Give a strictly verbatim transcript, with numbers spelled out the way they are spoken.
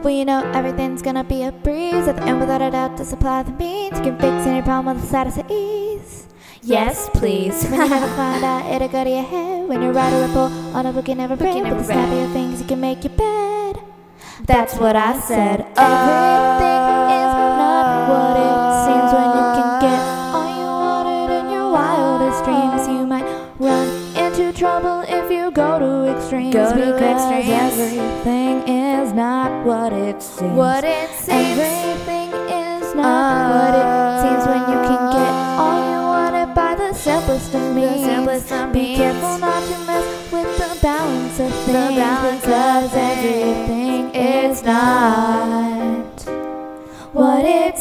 Well, you know everything's gonna be a breeze at the end, without a doubt, to supply the means. You can fix any problem with the slightest of ease. Yes, please. When you never find out, it'll go to your head. When you write a report on a book you never read, with the snappier things you can make your bed. That's what I said. Everything is not what it seems. When you can get all you wanted in your wildest dreams, you might run into trouble if you go to extremes. Go to because extremes. everything is not what it seems. What it seems. Everything is not uh, what it seems. When you can get all you wanted by the simplest of means. The simplest of Be means. careful not to mess with the balance of things, balance because of everything is not what it